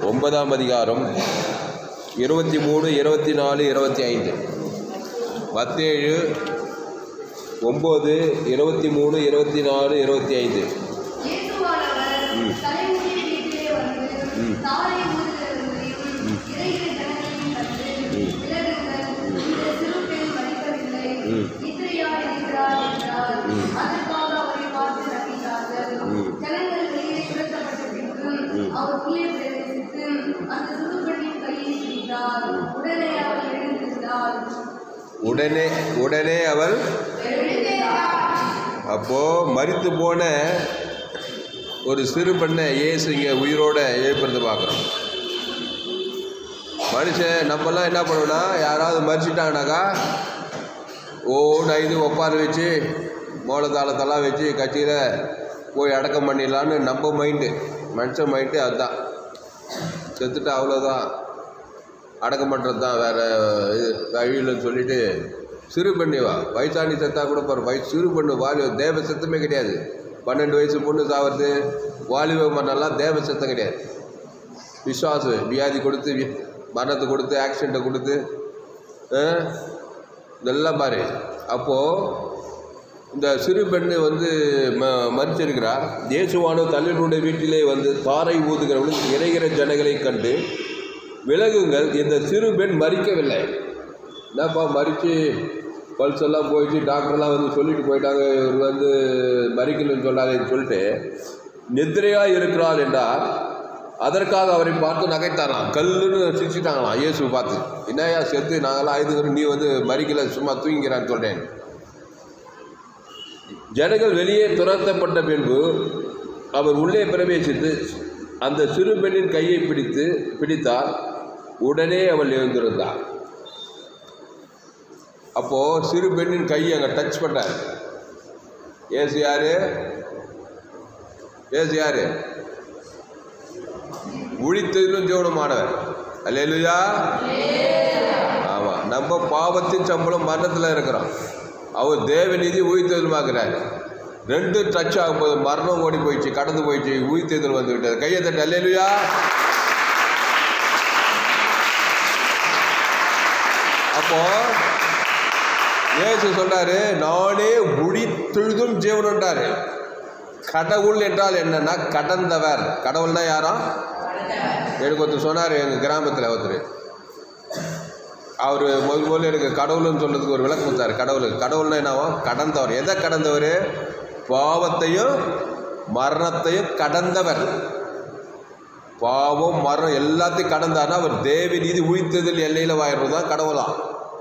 9ஆம் அதிகாரம் 23, 24, 25. மத்தேயு 9, 23, 24, 25. உடனே அவள் அப்போ மரித்து போன ஒரு சிறு பெண்ணை இயேசு இங்கே உயிரோட எழுப்புறது பார்க்குறோம். மனுஷன் நம்மலாம் என்ன பண்ணுவோம்னா, யாராவது மறிச்சிட்டாங்கனாக்கா ஐந்து ஒப்பாரி வச்சு மோளத்தாளத்தெல்லாம் வச்சு கட்சியில் போய் அடக்கம் பண்ணிடலான்னு நம்ம மைண்டு, மனுஷன் மைண்டு அதுதான். செத்துட்டு அவ்வளோதான், அடக்கம் பண்ணுறது தான், வேறு வழியில்னு சொல்லிட்டு சிறு பண்ணிவா வயசாணி செத்தா கூட போகிற சிறு பண்ணு வாலிப தேவ சத்தமே கிடையாது. 12 வயசு பொண்ணு சாவது வாலிப மண்ணெல்லாம் தேவ சத்தம் கிடையாது. விசுவாசு வியாதி கொடுத்து மரணத்தை கொடுத்து ஆக்சிடெண்ட்டை கொடுத்து இதெல்லாம் பாரு. அப்போது இந்த சிறு பெண்ணு மறிச்சிருக்கிறா. இயேசுவானோ தன்னுடைய வீட்டிலே தாரை ஊதுகிறவர்கள் இறைகிற ஜனங்களை கண்டு விலகுங்கள், இந்த சிறு பெண் மறிக்கவில்லை. என்னப்பா மறித்து பல்செல்லாம் போயிடுச்சு, டாக்டர்லாம் சொல்லிட்டு போயிட்டாங்க, இவர் மறிக்கணும்னு சொன்னாங்கன்னு சொல்லிட்டு நித்திரையாக இருக்கிறாள் என்றால் அதற்காக அவரை பார்த்து நகைத்தாராம், கல்லுன்னு சிரிச்சிட்டாங்களாம். இயேசு பார்த்து, என்னையா செத்து நாங்களாம் ஆயுதுங்கிறோம், நீ மறிக்கல சும்மா தூங்கிக்கிறான்னு சொல்கிறேன். ஜனங்கள் வெளியே துரத்தப்பட்ட பின்பு அவர் உள்ளே பிரவேசித்து அந்த சிறு பெண்ணின் கையை பிடித்தார். உடனே அவள் எழுந்திருந்தார். அப்போது சிறு பெண்ணின் கையை அங்கே டச் பண்ணார். ஏசு யாரு? உழித்ததிலும் ஜீவனமானவர். அல்லேலூயா. ஆமாம், நம்ம பாவத்தின் சம்பளம் மரணத்தில் இருக்கிறோம். அவர் தேவநீதி உயிர்த்தெழுமாக்குறாரு. 2 டச் ஆகும்போது மரணம் ஓடி போயிடுச்சு, கடந்து போயிடுச்சு, உயிர்த்தெழுதல் வந்து விட்டார். கையை தட்டு அல்லேலூயா. அப்போ இயேசு சொல்றாரு, நானே உழித்தெழுதும் ஜீவன்ன்றாரு. கடவுள் என்றால் என்னன்னா கடந்தவர். கடவுள்னா யாரா? எனக்கு ஒருத்தர் சொன்னார், எங்கள் கிராமத்தில் ஒருத்தர், அவர் முதல் எனக்கு கடவுள்னு சொல்றதுக்கு ஒரு விளக்கம் கொடுத்தாரு. கடவுள்னா என்னவோ கடந்தவர். எதை கடந்தவர்? பாவத்தையும் மரணத்தையும் கடந்தவர். பாவம் மரணம் எல்லாத்தையும் கடந்தார்னா அவர் தேவ நீதி உயிர்த்ததில் எல்லையில் வாயிடுறது தான் கடவுளாம்.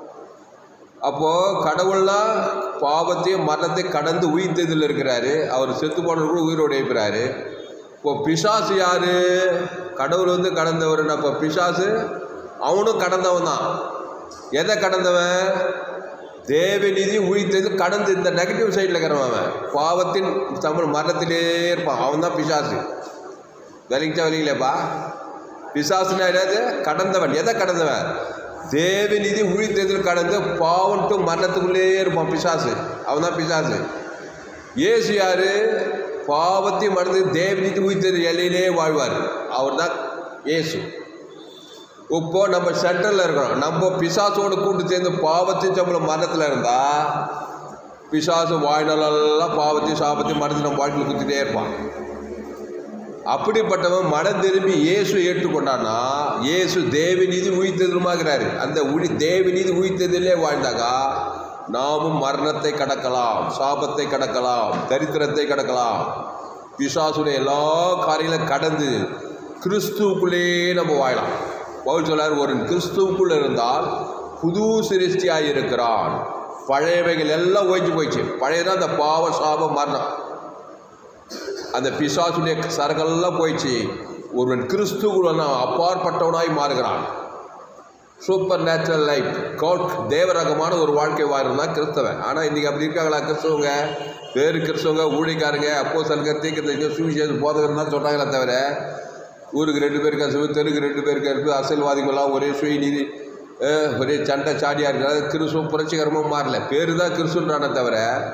அப்போது கடவுள்னா பாவத்தையும் மரணத்தையும் கடந்து உயிர்த்ததில் இருக்கிறாரு. அவர் செத்து போனவர் கூட உயிரோடு எழுப்புறாரு. இப்போ பிசாசு யாரு? கடவுள் கடந்தவர். அப்போ பிசாசு அவனும் கடந்தவன் தான். எதை கடந்தவன்? தேவநீதி உயிர்த்தது கடந்து இந்த நெகட்டிவ் சைடில் இருக்கிறவன். அவன் பாவத்தின் தமிழ் மரணத்திலே இருப்பான். அவன் தான் பிசாசு. விளங்கிலேப்பா. பிசாசுனா என்னது? கடந்தவன். எதை கடந்தவன்? தேவநீதி உயிர்த்ததில் கடந்து பாவம் டு மரணத்துக்குள்ளே இருப்பான் பிசாசு. அவன் தான் பிசாசு. இயேசு யாரு? பாவத்தையும் மறந்து தேவநீதி உயிர்த்ததில் எல்லையிலே வாழ்வார். அவர் தான் இயேசு. இப்போ நம்ம சென்டரில் இருக்கிறோம். நம்ம பிசாசோடு கூட்டு சேர்ந்து பாவத்தின் சம்பளம் மரணத்தில் இருந்தால் பிசாசு வாழ்நாளெல்லாம் பாவத்தையும் சாபத்தையும் மறந்து நம்ம வாழ்க்கையில் குத்திட்டே இருப்பான். அப்படிப்பட்டவன் மனம் திரும்பி இயேசு ஏற்றுக்கொண்டான்னா இயேசு தேவநீதி உயிர்த்ததிலுமாகிறாரு. அந்த தேவநீதி உயிர்த்ததிலே வாழ்ந்தாக்கா நாமும் மரணத்தை கடக்கலாம், சாபத்தை கடக்கலாம், தரித்திரத்தை கடக்கலாம், பிசாசுடைய எல்லா காரியங்களும் கடந்து கிறிஸ்துவுக்குள்ளே நம்ம வாழலாம். பவுல் சொல்றார், ஒரு கிறிஸ்துவுக்குள்ள இருந்தால் புது சிருஷ்டியாக இருக்கிறான். பழையவைகள் எல்லாம் ஓய்ச்சி போயிடுச்சு. பழையதான் அந்த பாவ சாபம் மரணம், அந்த பிசாசுடைய சரக்கெல்லாம் போயிடுச்சு. ஒருவன் கிறிஸ்துவுக்குள்ள அப்பாற்பட்டவனாய் மாறுகிறான். சூப்பர் நேச்சுரல் லைஃப், தேவரகமான ஒரு வாழ்க்கை வாழ்ந்தான் கிறிஸ்தவன். ஆனால் இன்றைக்கி அப்படி இருக்காங்களா? கிறிஸ்தவங்க வேறு கிறிஸ்தவங்க ஊழிக்காரங்க அப்போஸ்தலங்க தீர்க்கதரிசிங்க சுவிசேஷம் போதகர்னு தான் சொல்கிறாங்களே தவிர ஊருக்கு 2 பேருக்கு அசுவு, தெருக்கு 2 பேருக்கு இருக்குது. அரசியல்வாதிகள்லாம் ஒரே சுயநீதி, ஒரே சண்டை சாடியாக இருக்கிறாங்க. கிறிஸ்துவ புரட்சிகரமாக மாறல. பேரு தான் கிறிஸ்துன்றானே தவிர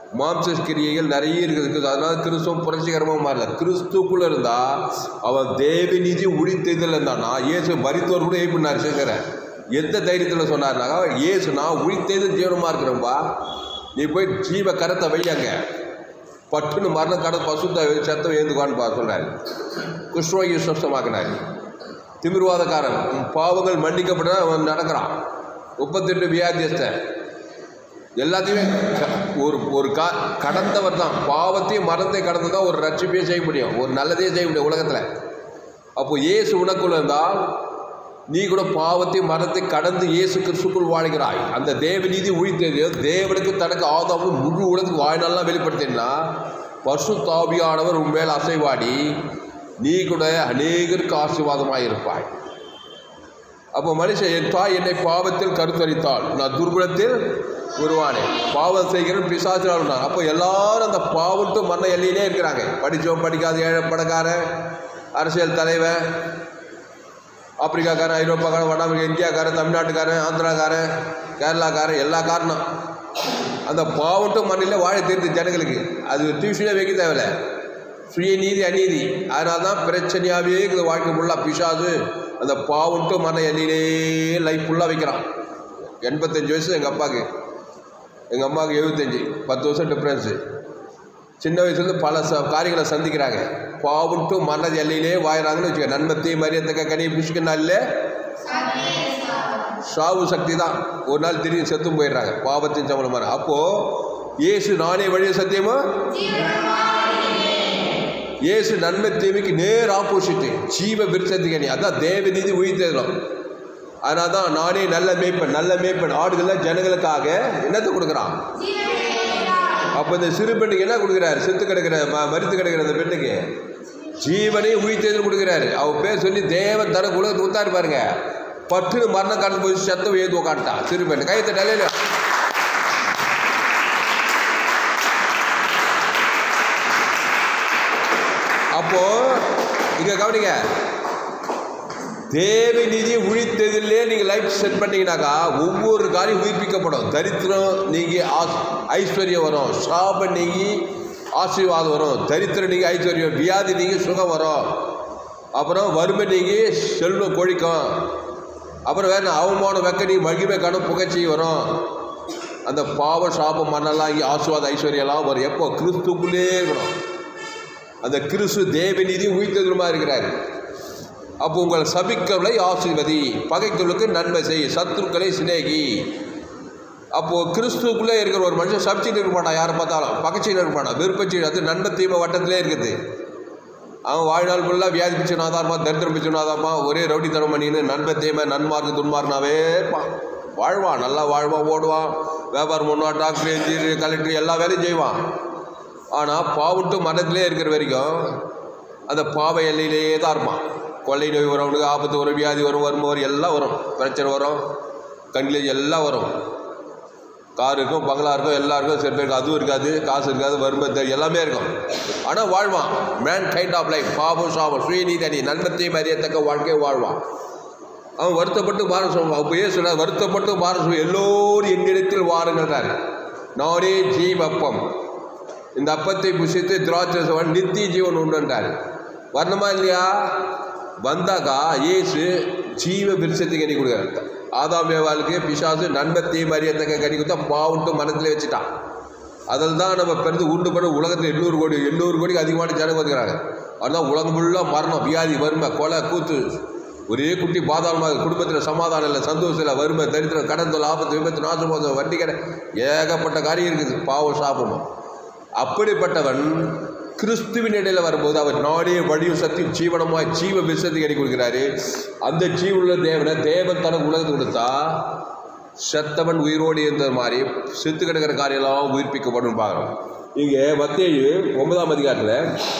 மாம்ச கிரியைகள் நிறைய இருக்குது. அதனால கிறிஸ்துவம் புரட்சிகரமாக மாறல. கிறிஸ்துக்குள்ளே இருந்தால் அவன் தேவ நீதி உழித்ததில் இருந்தானா. இயேசு மரித்தோர் கூட ஏப்பினார் சேகர. எந்த தைரியத்தில் சொன்னார்னாக்கா, இயேசு நான் உழித்தது ஜீவனமாக இருக்கிறேன்பா, நீ போய் ஜீவ கரத்தை வையாங்க, பட்டுன்னு மரண கடை பசுத்த சத்தம் ஏந்துக்கான்னு சொல்கிறார். குஷ்ரோகி சுத்தமாக்கினார். திமிர்வாதக்காரன் பாவங்கள் மன்னிக்கப்பட அவன் நடக்கிறான். 38 வியாதியஸ்தன் எல்லாத்தையுமே ஒரு கடந்தவர் தான். பாவத்தையும் மரணத்தை கடந்து தான் ஒரு ரட்சிப்பையும் செய்ய முடியும், ஒரு நல்லதையும் செய்ய முடியும் உலகத்தில். அப்போது இயேசு உனக்குள்ள இருந்தால் நீ கூட பாவத்தையும் மரணத்தை கடந்து இயேசு கிறிஸ்துக்குள் வாழ்கிறாய். அந்த தேவ நீதி உழித்தது தேவனுக்கு தனக்கு ஆதாமும் முழு உலகத்துக்கு வாழ்நாள்லாம் வெளிப்படுத்தினா பரிசுத்த ஆவியானவர் உண்மையில் அசைவாடி நீ கூட அநேகருக்கு ஆசீர்வாதமாக இருப்பாய். அப்போ மனுஷன், என் தாய் என்னை பாவத்தில் கருத்தரித்தாள், நான் துர்குணத்தில் உருவானேன், பாவம் செய்கிறேன், பிசாசினால். அப்போ எல்லாரும் அந்த பாவத்து மண்ண எல்லையிலே இருக்கிறாங்க. படித்தோம் படிக்காத ஏழை பணக்காரன், அரசியல் தலைவன், ஆப்பிரிக்காக்காரன், ஐரோப்பாக்காரன், வட அமெரிக்கா, இந்தியாக்காரன், தமிழ்நாட்டுக்காரன், ஆந்திராக்காரன், கேரளாக்காரன், எல்லா காரணம் அந்த பாவட்டு மண்ணில் வாழ தெரிஞ்ச ஜனங்களுக்கு. அது டியூஷனே வைக்க தேவையில்லை. சுயநீதி அநீதி, அதனால தான் பிரச்சனையாகவே இருக்குது வாழ்க்கை ஃபுல்லாக. பிசாசு அந்த பாவட்டு மண்ணை எல்லையிலே லைஃப் ஃபுல்லாக வைக்கிறான். 85 வயசு எங்கள் அப்பாவுக்கு, எங்கள் அம்மாவுக்கு 75, 10 வருஷம் டிஃப்ரென்ஸு. சின்ன வயசுலேருந்து பல காரியங்களை சந்திக்கிறாங்க. பாவட்டு மன்னது எல்லையிலே வாயிறாங்கன்னு வச்சுக்க. நன்மத்தை மரியத்தக்க கனி புஷ்கனால சாவு சக்தி தான். ஒரு நாள் திடீர்னு செத்தும் போயிடுறாங்க பாவத்தின் சம்பளமாக. அப்போது இயேசு நானே வழி சத்தியமா, இயேசு நன்மை தீமைக்கு நேர் ஆப்போசிட்டு, ஜீவ விருட்சத்துக்கு கனி. அதான் தேவ நீதி உயிர்த்தேதலாம். அதனால தான் நானே நல்ல மேய்ப்பன், நல்ல மேய்ப்பன் ஆடுகளில் ஜனங்களுக்காக என்னத்தை கொடுக்குறான். அப்போ இந்த சிறு பெண்ணுக்கு என்ன கொடுக்குறாரு? செத்து கிடக்கிற மரித்து கிடக்கிற அந்த பெண்ணுக்கு ஜீவனை உயிர்த்தேதல் கொடுக்குறாரு. அவன் பேர் சொல்லி தேவன் தனக்கு உலகத்தை கொடுத்தாரு பாருங்க. பட்டு மரணம் கடந்து போய் சத்தம் ஏது உட்காந்துட்டான் சிறு பெண்ணு. கையத்தை நிலையில அப்போ இங்க கவனிங்க, தேவ நீதி உழித்ததிலே நீங்கள் லைஃப் செட் பண்ணீங்கன்னாக்கா ஒவ்வொரு காரியம் உயிர்ப்பிக்கப்படும். தரித்திரம் நீங்கி ஐஸ்வர்யம் வரும், சாபம் நீங்கி ஆசீர்வாதம் வரும், தரித்திரம் நீங்கி ஐஸ்வர்யம், வியாதி நீங்கி சுகம் வரும், அப்புறம் வறுமை நீங்கி செல்வம் கொழிக்கும், அப்புறம் வேற அவமானம் வெக்க நீ மகிமை கணும் புகழ்ச்சி வரும். அந்த பாவ சாபம் மண்ணெல்லாம் இங்கே ஆசீர்வாத ஐஸ்வர்யெல்லாம் வரும். எப்போ? கிறிஸ்துக்குள்ளே இருக்கணும். அந்த கிறிஸ்து தேவ நீதி உயிர்த்ததுமா இருக்கிறார். அப்போ உங்கள் சபிக்கவளை ஆசீர்வதி, பகைகளுக்கு நன்மை செய், சத்துருக்களை சிநேகி. அப்போது கிறிஸ்துக்குள்ளே இருக்கிற ஒரு மனுஷன் சபிச்சுட்டு இருக்க மாட்டான், யாரை பார்த்தாலும் பகைச்சிட்டு இருக்க மாட்டான், விருப்பச்சி. அது நன்மை தீமை வட்டத்திலே இருக்குது. அவன் வாழ்நாள் ஃபுல்லாக வியாதி பிச்சுனாதாரமா, தரித்திரம் பிச்சுனாதாரமா, ஒரே ரவுடி தரம் பண்ணின்னு நன்மை தீமை நன்மார்க்கு துன்மார்னாவே இருப்பான். வாழ்வான், நல்லா வாழ்வான், ஓடுவான், வியாபாரம் பண்ணுவான், டாக்டர், இன்ஜினியர், கலெக்டர் எல்லா வேலையும் செய்வான். ஆனால் பாவட்டு மனத்திலே இருக்கிற வரைக்கும் அந்த பாவ எல்லையிலேயே தான் இருப்பான். கொள்ளை நோய் வரும், அவனுக்கு ஆபத்து வரும், வியாதி வரும், வறுமை வரும், எல்லாம் வரும், பிரச்சனை வரும், கண்ணில் எல்லாம் வரும். கார் இருக்கும், பங்களா இருக்கும், எல்லாம் இருக்கும், சில பேருக்கு அதுவும் இருக்காது, காசு இருக்காது, வறுமை எல்லாமே இருக்கும். ஆனால் வாழ்வான். மேன் கைண்ட் ஆஃப் லைஃப், பாவம் சாபம் சுயநீதி அணி நன்மத்தையும் அறியத்தக்க வாழ்க்கையை வாழ்வான். அவன் வருத்தப்பட்டு பாரம் சொல்லுவான். அப்போ ஏன் சொல்ல வருத்தப்பட்டு பாரம் சொல்லுவான். எல்லோரும் என்னிடத்தில் வாருங்கள்றார், நானே ஜீவப்பம், இந்த அப்பத்தை புசித்து திராட்சை நித்திய ஜீவன் உண்டுன்றார். வரணுமா இல்லையா? வந்தாக்கா இயேசு ஜீவ விருட்சத்துக்கு கனி கொடுக்குறாரு. ஆதாம் ஏவாளுக்கு பிசாசு நன்மத்தையும் அறியத்தக்க கனி கொடுத்தா பாவட்டு மனத்திலே வச்சுட்டான். அதில் தான் நம்ம பிறந்து உண்டு பண்ண உலகத்தில் 800 கோடிக்கு அதிகமான ஜனங்க வந்துக்கிறாங்க. அதுதான் உலகம் ஃபுல்லாக மரணம், வியாதி, வறுமை, கொலை, கூத்து, ஒரே குட்டி பாதாளமாக, குடும்பத்தில் சமாதானம் இல்லை, சந்தோஷம் இல்லை, வறுமை, தரித்திரம், கடன் தொல்லை, ஆபத்து, விபத்து, நாசமோசம், வண்டி கடை, ஏகப்பட்ட காரியம் இருக்குது. பாவம் சாப்பிடணும். அப்படிப்பட்டவன் கிறிஸ்துவின் இடையில் வரும்போது அவர் நாடே வழியும் சக்தி ஜீவனமாய் ஜீவ விசத்தை கனி கொடுக்கிறாரு. அந்த ஜீவனுள்ள தேவனை தேவன் தனக்கு உலகத்தை கொடுத்தா செத்தவன் உயிரோடு இருந்த மாதிரி செத்து கிடக்கிற காரியெல்லாம் உயிர்ப்பிக்கப்படும் பார்க்குறோம். இங்கே மத்தேயு 9ஆம் அதிகாரத்தில்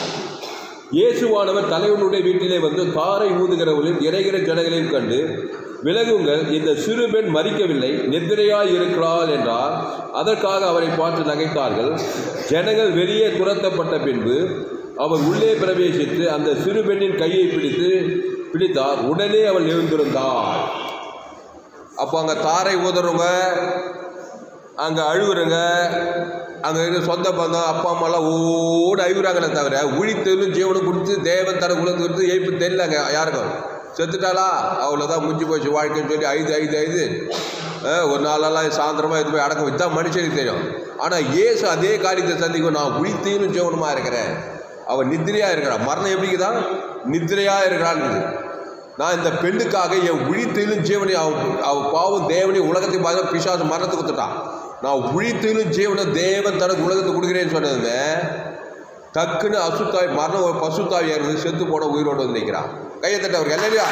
இயேசுவானவர் தலைவனுடைய வீட்டிலே வந்து தாரை ஊதுகிறவர்களையும் இறைகிற ஜனங்களையும் கண்டு, விலகுங்கள், இந்த சிறு பெண் மரிக்கவில்லை, நித்திரையாய் இருக்கிறாள் என்றார். அதற்காக அவரை பார்த்து நகைத்தார்கள். ஜனங்கள் வெளியே துரத்தப்பட்ட பின்பு அவர் உள்ளே பிரவேசித்து அந்த சிறு பெண்ணின் கையை பிடித்தார். உடனே அவள் எழுந்திருந்தாள். அப்போ அங்கே தாரை ஊதுறவங்க, அங்கே அழுகுறங்க, அங்கே இருக்க சொந்த பந்தம் அப்பா அம்மாலாம் ஓடு அழுகுறாங்களே தவிர உழித்தலும் ஜீவனும் கொடுத்து தேவன் தர உலகம் கொடுத்து ஏய்ப்பு தெரியலங்க யாருக்கும். செத்துட்டாளா அவ்வளோதான், முடிஞ்சு போச்சு வாழ்க்கைன்னு சொல்லி ஐது ஒரு நாளெல்லாம் சாயந்தரமாக இது போய் அடக்கம் வச்சு தான் மனுஷனுக்கு தெரியும். ஆனால் இயேசு அதே காரியத்தை சந்திக்கும். நான் உழித்தலும் ஜீவனுமா இருக்கிறேன். அவன் நித்திரையாக இருக்கிறான். மரணம் எப்படிக்குதான் நித்திரையாக இருக்கிறான்னு. நான் இந்த பெண்ணுக்காக என் உழித்தலும் ஜீவனை அவன் பாவம் தேவனை உலகத்தை பார்த்து பிசாசு மரணத்தை கொடுத்துட்டான். நான் உழித்தலும் ஜீவனை தேவன் தனக்கு உலகத்தை கொடுக்குறேன்னு சொன்னதுமே டக்குன்னு அசுத்தாய் மரணம் ஒரு பசுத்தாய் இருந்து செத்து போன உயிரோடு வந்து நிற்கிறான். கையை தட்ட அவருக்கு இல்லையா?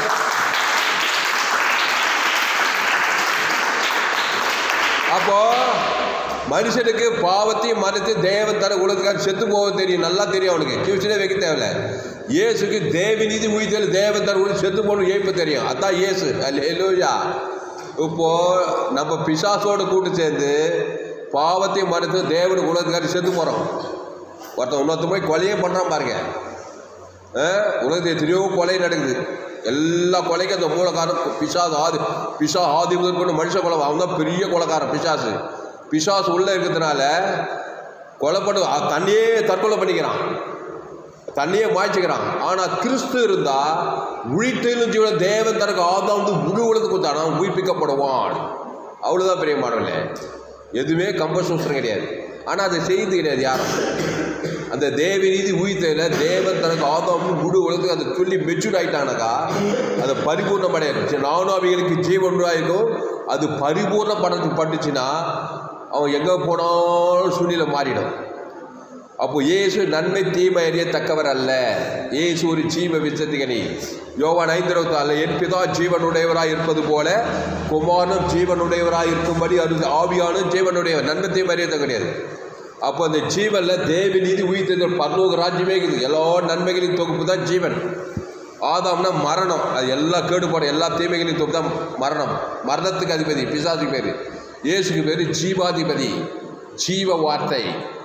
அப்போ மனுஷனுக்கு பாவத்தையும் மரணத்தையும் தேவன் தர உலகத்துக்காக செத்து போக தெரியும், நல்லா தெரியும் அவனுக்கு. டியூஷனே வைக்க தேவையில்லை. இயேசுக்கு தேவி நீதி உயிர்த்தல் தேவன் தர உலகம் செத்து போகணும் ஏய்ப்பு தெரியும். அதான் இயேசு. அல்லேலூயா. இப்போ நம்ம பிசாசோடு கூட்டு சேர்ந்து பாவத்தையும் மறுத்து தேவனுக்கு உலகத்துக்காக செத்து போகிறோம். ஒருத்தன் இன்னொருத்த போய் கொலையே பண்ணுறான் பாருங்க. உலகத்தில் எத்தனையோ கொலை நடக்குது. எல்லா கொலைக்கும் அந்த மூலக்காரன் பிசா ஆதி முதல் கொண்டு மனுஷ கொலை. அவன் தான் பெரிய கொலைக்காரன் பிசாசு. பிசாசு உள்ளே இருக்கிறதுனால கொலைப்பட்டு தண்ணியே தற்கொலை பண்ணிக்கிறான், தண்ணியே மாய்ச்சிக்கிறான். ஆனால் கிறிஸ்து இருந்தால் உழித்தலும் ஜீவன தேவன் தனக்கு ஆதாம் வந்து முழு உலகத்துக்கு கொடுத்தானா உயிர்ப்பிக்கப்படுவான். அவ்வளோதான் பெரிய மாடலே. எதுவுமே கம்பல்சரி கிடையாது. ஆனால் அதை செய்து கிடையாது யாரும். அந்த தேவ நீதி உயிர்த்தல தேவன் தனக்கு ஆதாம் முழு உலகத்துக்கு அதை சொல்லி மெச்சூர்ட் ஆகிட்டானாக்கா அதை பரிபூர்ணம் அடையாது. நானும் அவைகளுக்கு ஜீவன் உண்டாயிருக்கும். அது பரிபூர்ண படத்துக்கு பட்டுச்சுன்னா அவன் எங்கே போனாலும் சூழ்நிலை மாறிடும். அப்போ இயேசு நன்மை தீமை அறியத்தக்கவர் அல்ல. இயேசு ஒரு ஜீவ விசத்திகனி. யோவான் 5:24 என் பிதா ஜீவனுடையவராக இருப்பது போல குமாரனும் ஜீவனுடையவராக இருக்கும்படி அது ஆவியானும் ஜீவனுடையவர். நன்மை தீமை அறியத்த கிடையாது. அப்போ அந்த ஜீவனில் தேவ நீதி உயிர்த்தல் பரலோக ராஜ்யமே இருக்குது. எல்லா நன்மைகளின் தொகுப்பு தான் ஜீவன். ஆதாம்னா மரணம், அது எல்லாம் கேடுபாடு, எல்லா தீமைகளின் தொகுப்பு தான் மரணம். மரணத்துக்கு அதிபதி பிசாசுக்கு பேர். இயேசுக்கு பேர் ஜீவாதிபதி. ஜீவ வார்த்தை,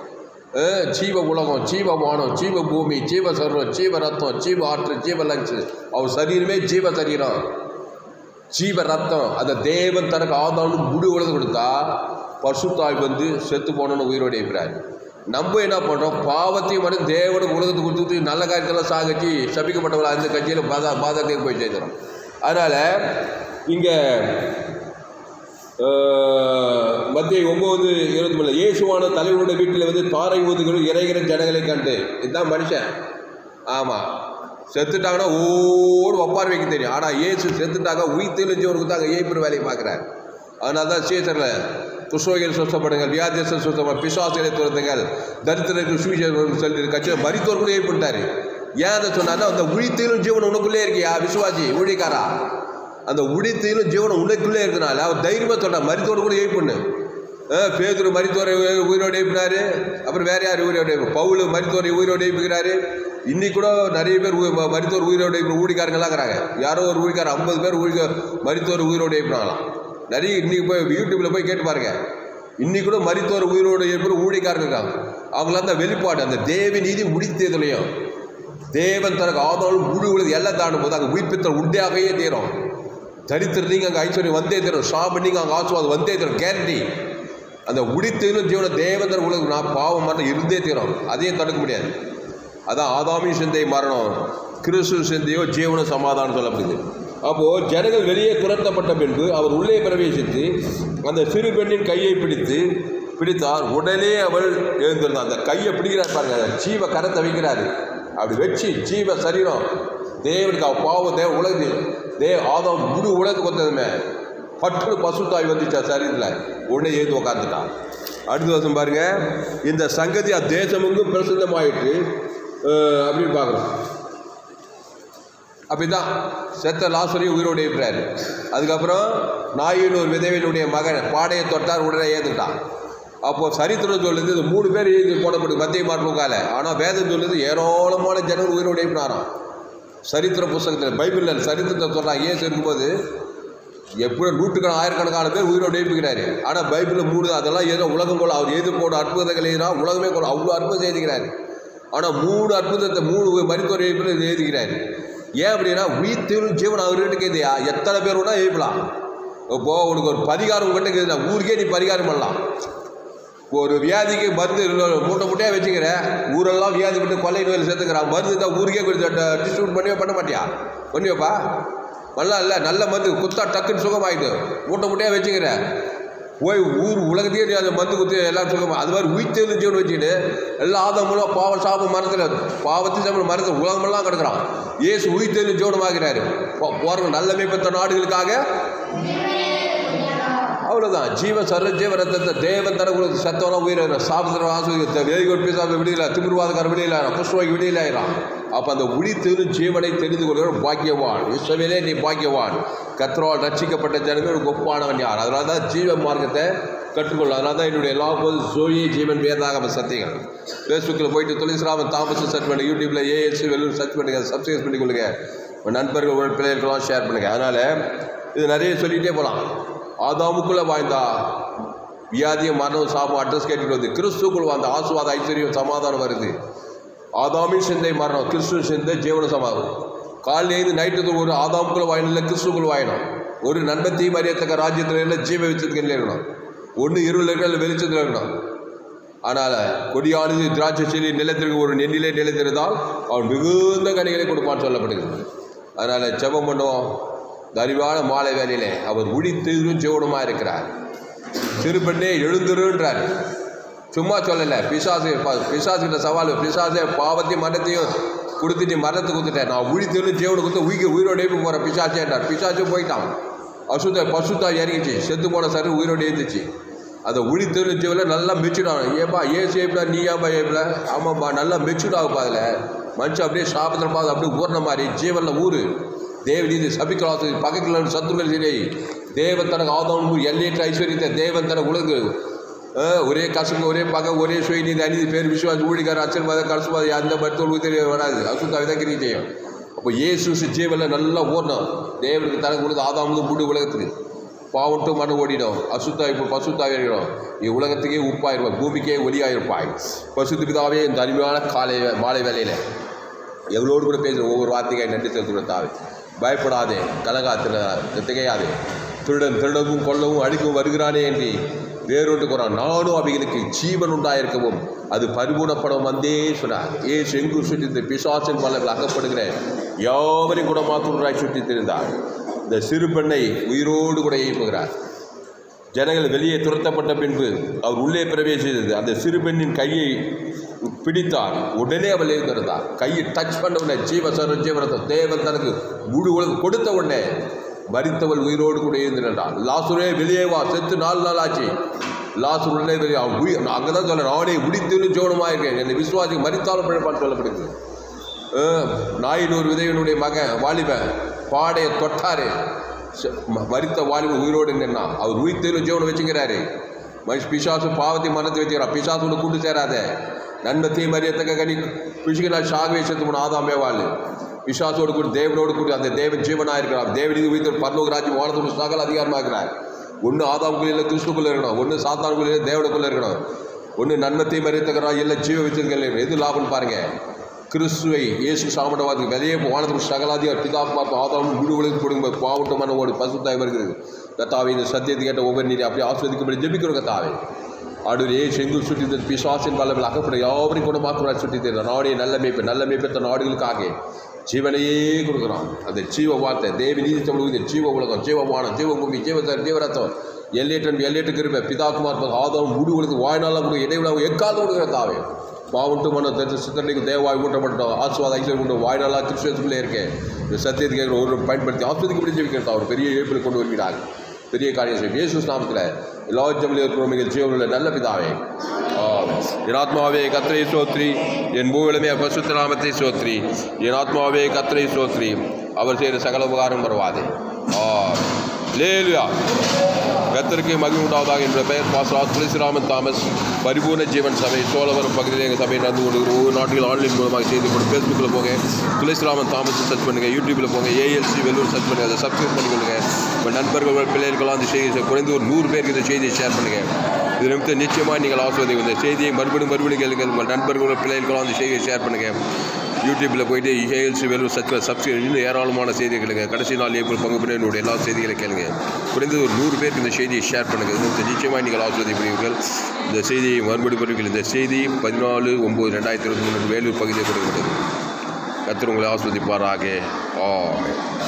ஜீவ உலகம், ஜீவ வானம், ஜீவ பூமி, ஜீவ சர்வம், ஜீவ ரத்தம், ஜீவ ஆற்று, ஜீவ லங்ஸ். அவர் சரீரமே ஜீவ சரீரம், ஜீவ ரத்தம். அதை தேவன் தனக்கு ஆதாம் முழு உலகம் கொடுத்தா பசுத்தாய் வந்து செத்து போனோன்னு உயிரோடு இருக்கிறார். நம்ம என்ன பண்ணுறோம்? பாவத்தையும் மட்டும் தேவனுக்கு உலகத்துக்கு கொடுத்துட்டு நல்ல காரியத்தெல்லாம் சாகச்சு சபிக்கப்பட்டவங்கள அந்த கட்சியில் பாதகத்துக்கு போய் சேர்த்துறோம். அதனால் இங்கே மத்திய 9:23 இயேசுவான தலைவனுடைய வீட்டில் வந்து தாரை ஊதுகளும் இறைகிற ஜனங்களை கண்டு. இதுதான் மனுஷன். ஆமாம், செத்துட்டாங்கன்னா ஓடு ஒப்பார் வைக்க தெரியும். ஆனால் இயேசு செத்துட்டாங்க உயிர்த்தெழுஞ்சவருக்கு தான் அங்கே ஏய்ப்பு வேலையை பார்க்குறாரு. அதனால தான் சீசரில் குஷ்ரோகிகள் சுத்தப்படுங்கள், வியாதியஸ்தர் சுத்தமாக, பிசாசுகளை துரத்துங்கள், தரித்திரருக்கு சுவிசேஷம் சொல்லி கட்சியில் மரித்தோர் கூட ஏற்பட்டார். ஏன் அதை சொன்னார்னா அந்த உழித்தலும் ஜீவன் உனக்குள்ளே இருக்கியா விசுவாசி ஊழிக்காரா, அந்த உழித்தலும் ஜீவன் உனக்குள்ளே இருக்கிறனால அவர் தைரியமாக சொல்கிறார் மரித்தோடு கூட ஏற்பண்ணு. பேதுரு மரித்தோரை உயிரோடு எழுப்பினார். அப்புறம் வேறு யார் உயிரோடு எழுப்பு? பவுல் மரித்தோரை உயிரோடு எழுப்புகிறாரு. இன்னைக்கு கூட நிறைய பேர் மரித்தோர் உயிரோடு எழுப்பின ஊழிக்காரங்களாம் இருக்கிறாங்க. யாரோ ஒரு ஊழிக்காரர் 50 பேர் மரித்தோர் உயிரோடு எழுப்பினாங்களாம். நிறைய இன்றைக்கி போய் யூடியூப்பில் போய் கேட்டு பாருங்க. இன்னைக்கு கூட மரித்தோர் உயிரோடு எழுப்புற ஊழிக்காரங்க இருக்காங்க. அவங்களாம் அந்த வெளிப்பாடு அந்த தேவ நீதி முடித்ததுலையும் தேவன் தனக்கு ஆதாரம் முழு உலகம் எல்லாம் தாண்டும் போது அங்கே உயிர்ப்பித்தல் உண்டையாகவே தீரும். தரித்திரத்தையும் அங்கே ஐஸ்வர்யம் வந்தே தரும். சாமனிங்க அங்கே ஆசுவாதம் வந்தே தரும், கேரண்டி. அந்த உடித்தலும் ஜீவன தேவந்தர் உலகம் நான் பாவம் மட்டும் இருந்தே தீரும். அதையும் தடுக்க முடியாது. அதான் ஆதாமின் சிந்தை மரணம், கிறிஸ்து சிந்தையோ ஜீவன சமாதானம் சொல்லப்படுது. அப்போது ஜனங்கள் வெளியே துரத்தப்பட்ட பின்பு அவர் உள்ளே பிரவேசித்து அந்த சிறு பெண்ணின் கையை பிடித்தார். உடனே அவள் எழுந்திருந்தார். அந்த கையை பிடிக்கிறார் பாருங்க, ஜீவ கரத்தை வைக்கிறாரு. அப்படி வச்சு ஜீவ சரீரம் தேவனுக்கு அவ பாவம் தேவ உலகத்து ஆதாம் முழு உலகத்துக்கு வந்ததுமே பற்று பசுத்தாய் வந்துச்சா சரீரத்தில். உடனே எழுந்து உக்காந்துட்டான். அடுத்த வருஷம் பாருங்க, இந்த சங்கதி தேசமெங்கும் பிரசித்தமாயிட்டு அப்படின்னு பார்க்குறோம். அப்படிதான் செத்த லாசரையும் உயிரோடு இருக்கிறாரு. அதுக்கப்புறம் நாயின் ஒரு விதவையினுடைய மகன் பாடையை தொட்டார், உடனே ஏந்துட்டான். அப்போது சரித்திரம் சொல்லுது இது 3 பேர் எழுதி போடப்படுது மத்திய மாற்றுக்கால. ஆனால் வேதம் சொல்லுது ஏராளமான ஜனங்கள் உயிரோடு எழுப்பினாராம். சரித்திர புத்தகத்தில் பைபிளில் சரித்திரத்தை சொல்கிறாங்க. ஏசு இருக்கும்போது எப்படி நூற்றுக்கணக்கான ஆயிரக்கணக்கான பேர் உயிரோடு எழுப்புகிறாரு. ஆனால் பைபிளில் 3 அதெல்லாம் ஏதோ உலகம் போல் அவர் எது போட அற்புதங்கள் எழுதினா உலகமே போல அவ்வளோ அற்புதம் எழுதுகிறாரு. ஆனால் 3 அற்புதத்தை 3 மருத்துவர் எழுப்பில் எழுதுகிறாரு. ஏன் அப்படின்னா உயிர்த்தெழும் ஜீவன் அவர்கிட்ட கேதியா எத்தனை பேர் வேணா எழுப்பலாம். இப்போ உனக்கு ஒரு பரிகாரம் உங்கள்கிட்ட ஊருக்கே நீ பரிகாரம் பண்ணலாம். ஒரு வியாதிக்கு மருந்து மூட்டை மூட்டையாக வச்சுக்கிற, ஊரெல்லாம் வியாதி விட்டு கொள்ளை நோயில் சேர்த்துக்கிறான், மருந்து தான் ஊருக்கே டிஸ்ட்ரிபியூட் பண்ணியே பண்ண மாட்டியா? பண்ணியோப்பா நல்லா இல்லை, நல்ல மருந்து குத்தா டக்குன்னு சுகமாயிடுது. மூட்டை மூட்டையாக வச்சுக்கிற, போய் ஊர் உலகத்தையே நீ அந்த மருந்து குத்தி எல்லாம் சுகமாக. அது மாதிரி உயிர்த்தெழுந்து ஜீவன் வச்சுக்கிட்டு எல்லா ஆதாமும் பாவம் சாபம் மரத்தில் பாவத்தை சாப்பிட மரத்தில் உலகமெல்லாம் கிடக்கிறான். இயேசு உயிர்த்தெழுந்து ஜீவனமாகிறாரு. போகிற நல்ல மேம்பட்ட நாடுகளுக்காக. அவ்வளோதான். ஜீவன் சர்வ ஜீவ ரத்தத்தை தேவன் தனக்கு சத்தம்லாம் உயிர சாப்பிட்ற ஆசிரியத்தை வேதிகொட் பேசாமல் விடியல, திமிர்வாதக்கார விடியல, குஷ்ணவாய்க்கு விடியலாயிரம். அப்போ அந்த உயிர்த்தெழும் ஜீவனை தெரிந்து கொள்கிற பாக்கியவான். இஸ்ரவேலே நீ பாக்கியவான். கர்த்தரால் ரட்சிக்கப்பட்ட ஜனங்கள் ஒப்பானவன் யார்? அதனால தான் ஜீவ மார்க்கத்தை கற்றுக்கொள்ளும். அதனால தான் என்னுடைய எல்லா போது ஜோயே ஜீவன் வேதாகம சத்தியங்கள். ஃபேஸ்புக்கில் போயிட்டு துளசிராமன் தாமஸ் சர்ச் பண்ணுங்க, யூடியூப்பில் ஏஎஸ்சி வெள்ளூர் சர்ச் பண்ணுங்கள், சப்ஸ்கிரைப் பண்ணிக்கொள்ளுங்க, நண்பர்கள் பிள்ளைகளுக்கெல்லாம் ஷேர் பண்ணுங்கள். அதனால் இது நிறைய சொல்லிகிட்டே போகலாம். ஆதாமுக்குள்ளே வாழ்ந்தா வியாதியை மரணம் சாபம் அட்ரஸ் கேட்டுட்டு வந்து கிறிஸ்துக்குள் வாழ்ந்த ஆசுவாத ஐஸ்வர்யம் சமாதானம் வருது. ஆதாமின் சிந்தை மரணம், கிறிஸ்துவ சிந்தை ஜீவன சமாதானம். காலையிலேருந்து நைட்டு ஒரு ஆதாமுக்குள்ளே வாயனில் கிறிஸ்துக்குள் வாயணும். ஒரு நன்மத்தையும் அறியத்தக்க ராஜ்யத்தில் ஜீவ வெளிச்சத்துக்கு இருக்கணும். ஒன்று இருள் இருக்கிற வெளிச்சத்தில் இருக்கணும். ஆனால் கொடியானது திராட்சை செடி நிலத்திற்கு ஒரு நெல்லிலே நிலைத்திருந்தால் அவன் மிகுந்த கனிகளை கொடுப்பான்னு சொல்லப்படுகிறது. அதனால் ஜெபம் பண்ணுவோம். அறிவான மாலை வேலையிலே அவர் உழித்தெழும் ஜீவனமாக இருக்கிறார். சிறுபெண்ணே எழுந்துருன்றார். சும்மா சொல்லலை. பிசாசுகிட்ட சவால், பிசாசே பாவத்தையும் மரணத்தையும் கொடுத்து நீ மரணத்தை கொடுத்துட்டேன், நான் உழித்தெழும் ஜீவனை கொடுத்து உயிரோடு எழுப்பி போகிறேன் பிசாசேன்றார். பிசாசும் போயிட்டான். பசுத்தா இறங்கிச்சு, செத்து போன சரி உயிரோடு எழுந்துச்சு. அந்த உழித்தெழும் ஜீவனை நல்லா மெச்சூர்டாகும். ஏப்பா ஏசு ஏப்பில் நீ ஏப்பா ஏப்பில்? ஆமாப்பா நல்லா மெச்சூர்டாகுப்பா. அதில் மனுஷன் அப்படியே சாப்பிட்றப்பா அப்படியே ஊறின மாதிரி ஜீவனில் ஊரு. தேவநீதி சபிக்கலாசு பகைக்கலான சத்துருகள் சிறை தேவன் தனக்கு ஆதாம் எல்லையற்ற ஐஸ்வர்யத்தை தேவன் தனக்கு உலகு ஒரே கசப்பு, ஒரே பகை, ஒரே சுயநீதி, அநீதி, பேர் விசுவாசி, ஊழிகார, அச்சல்வாத, கலசுவாத, அந்த மருத்துவ உதவி வராது. அசுத்தாவை தான் கிரி செய்யும். அப்போ இயேசு ஜீவனில் நல்லா ஓடணும். தேவனுக்கு தனக்கு உலக ஆதாம் முழு உலகத்துக்கு பாவட்டு மண்ணு ஓடிடும். அசுத்தா இப்போ பசுத்தாவே இருக்கணும். உலகத்துக்கே உப்பாயிருப்பாய், பூமிக்கே ஒளியாயிருப்பாய். பசுத்து பிதாவே இந்த அருமையான மாலை வேலையில் எவ்வளோடு கூட பேசுகிற ஒவ்வொரு வார்த்தைக்காய் நன்றி செலுத்துகிற தாவே. பயப்படாதே, கலங்கா திகையாதே. திருடவும் கொல்லவும் அழிக்கவும் வருகிறானே என்று வேறொன்று கூறான். நானும் அவைகளுக்கு ஜீவன் உண்டாயிருக்கவும் அது பரிபூர்ணப்படம் வந்தே சொன்னார். ஏசு எங்கு சுற்றி பிசாசின் வல்லவில் அகப்படுகிற யாவரையும் குணமாக்குறாய் சுற்றி தெரிந்தார். இந்த சிறு பெண்ணை உயிரோடு கூட எழுப்புகிறார். ஜனங்கள் வெளியே துரத்தப்பட்ட பின்பு அவர் உள்ளே பிரவேசித்தது. அந்த சிறு பெண்ணின் கையை பிடித்தார். உடனே அவள் எழுந்திருந்தார். கையை டச் பண்ண உடனே ஜீவரத்தம் தேவன் தனக்கு முழு உலகம் கொடுத்த உடனே மரித்தவள் உயிரோடு கூட எழுந்திருந்தாள். லாசுரே வெளியே வா, செத்து 4 நாள் ஆச்சு. லாசுர் உள்ளே வெளியே அங்கே தான் சொல்ல, நானே உடித்தலும் ஜோனமாக இருக்கேன், என்னை விசுவாசி மரித்தாலும் பிழைப்பான்னு சொல்லப்படுது. நாயின் ஒரு விதைவனுடைய மகன் வாலிபன் பாடையை தொட்டாரு. மரித்த வாலிபன் உயிரோடு நின்னா. அவர் உயிர்த்தலும் ஜீவனை வச்சுக்கிறாரு. பிசாசு பாவத்தை மரணத்தை வச்சுக்கிறான். பிசாசோட கூட்டு சேராத. நன்மத்தையும் மரியத்தக்க கனி பிசுகினால் சாகவே செத்து போன ஆதாமே வாழ். விசுவாசோடு கூட தேவனோடு கூட அந்த தேவன் ஜீவனாக இருக்கிறார். தேவனீதி உயிர் பரலோக ராஜ்யம் வாழத்தோடு சகல அதிகாரமாக இருக்கிறார். ஒன்று ஆதாமுக்குள்ள கிறிஸ்துக்குள்ளே இருக்கணும், ஒன்று சாத்தானுக்குள்ளே தேவனுக்குள்ளே இருக்கணும், ஒன்று நன்மத்தையும் மரியத்தக்கிறா இல்லை ஜீவ வச்சிருக்கேன். எது லாபம்னு பாருங்கள். கிறிஸ்துவை இயேசு சாமடவாதுக்கு வெளியே வானத்தோடு சகலாதிகார் பிதா பார்த்து ஆதாம் முழு உலகம் கொடுங்க பாவட்டமான ஓடு பசுத்தாய் வருகிறது. கத்தாவை இந்த சத்தியத்தை கேட்ட ஒவ்வொரு நீதி அப்படியே ஆஸ்வதிக்கும்படி ஜெபிக்கிறோம். கத்தாவை ஆடுரே செங்கூர் சுற்றி பிசாசின் வல்லவில் அகப்பட யாவரையும் குணமாக்குறார் சுற்றி தெரியும். நாடே நல்ல மேய்ப்ப நாடுகளுக்காக ஜீவனையே கொடுக்குறான். அந்த ஜீவ வார்த்தை தேவி நீதி தமிழ் ஜீவ உலகம், ஜீவமானம், ஜீவபூமி, ஜீவரத்தம், எல்லையற்ற கிருபை பிதாக்குமார் ஆதாம் முழு உலகத்துக்கு வாய்நாளாக கொடுக்க இடைவிழாக எக்காது கொடுக்குற தாவே பாவட்டு மன சித்தனைக்கு தேவாய் ஊட்டப்பட்டோம். ஆசுவாத ஐஸ்வர்யம் கொண்டு வாய்நாளாக கிறிஸ்துவத்துக்குள்ளே இருக்கேன். இந்த சத்தியத்துக்கு ஒரு பயன்படுத்தி ஆஸ்வதிக்கு ஜெபிக்கிறதா ஒரு பெரிய ஏற்பில் கொண்டு வருகிறாங்க. பெரிய காரியம் செய்யும். இயேசு நாமத்தில் எல்லா ஜெபங்களிலும் இருக்கிற ஜீவனுள்ள நல்ல பிதாவே. என் ஆத்மாவே கர்த்தரை ஸ்தோத்திரி, என் பூவிலுமே பரிசுத்த நாமத்தை ஸ்தோத்திரி. என் ஆத்மாவே கர்த்தரை ஸ்தோத்திரி, அவர் செய்கிற சகல உபகாரம் பரவாதே. அல்லேலூயா. கர்த்தருக்கு மகிமை உண்டாவதாக. என்னுடைய பெயர் பாஸ்டர் துளசிராமன் தாமஸ். பரிபூர்ண ஜீவன் சபை சோழவரம் பகுதியில் எங்கள் சபை நடந்து கொண்டு ஒவ்வொரு நாட்டில் ஆன்லைன் மூலமாக செய்து கொண்டு ஃபேஸ்புக்கில் போங்க, துளசிராமன் தாமஸ் சர்ச் பண்ணுங்கள். யூடியூப்பில் போங்க, ஏஎல்சி வெள்ளூர் சர்ச் பண்ணுங்கள். அதை சப்ஸ்கிரைப் பண்ணிக்கொள்ளுங்க. உங்கள் நண்பர்கள் பிள்ளைகளுக்கெல்லாம் அந்த செய்தியை குறைந்து ஒரு 100 பேருக்கு இந்த செய்தியை ஷேர் பண்ணுங்கள். இது நிமித்தம் நிச்சயமாக நீங்கள் ஆஸ்வதிக்கும். இந்த செய்தியை மறுபடியும் கேளுங்கள். உங்கள் நண்பர்கள் பிள்ளைகளுக்கெல்லாம் அந்த செய்தியை ஷேர் பண்ணுங்கள். யூடியூப்பில் போயிட்டு ஏஎல்சி வேலூர் சப்ஸ்கிரைப் இன்னும் ஏராளமான செய்தியை கேளுங்க. கடைசி நாள் ஏப்ரல் பங்கு பெற்ற என்னுடைய எல்லா செய்திகளை கேளுங்க. குறைந்தது ஒரு 100 பேருக்கு இந்த செய்தியை ஷேர் பண்ணுங்கள். நிச்சயமாக நீங்கள் ஆசிரியப்படுவீர்கள். இந்த செய்தியை மறுபடியும் இந்த செய்தி 14/9/2023 வேலூர் பகுதியை கொடுக்கிறது. கர்த்தர் உங்களை ஆஸ்வதிப்பாராக. ஆமென்.